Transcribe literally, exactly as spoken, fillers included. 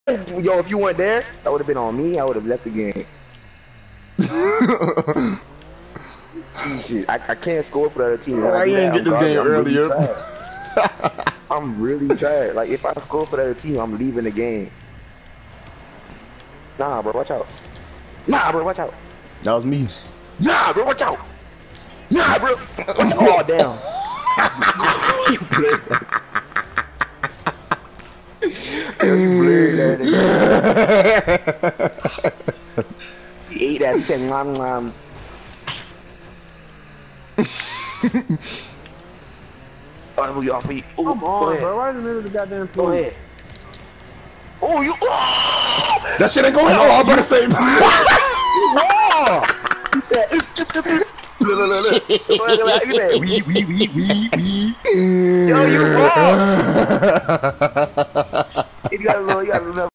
Yo, if you weren't there, that would have been on me. I would have left the game. Shit, I, I can't score for the other team. Why you didn't get this game earlier? Really I'm really tired. Like, if I score for the other team, I'm leaving the game. Nah, bro, watch out. Nah, bro, watch out. That was me. Nah, bro, watch out. Nah, bro. Watch out. Oh, damn. You played that. You played that. He ate that. He said, nom, nom. Oh, move you off me. Ooh, Come on, bro. Right in the middle of the goddamn pool. Go ahead. Oh, you. Oh! That shit ain't going. Oh, I'm about to say. Wow! He said, it's just this. Look, look, look, look. He said, wee, wee, wee, wee, wee. Yo, you wrong. You gotta, you gotta remember.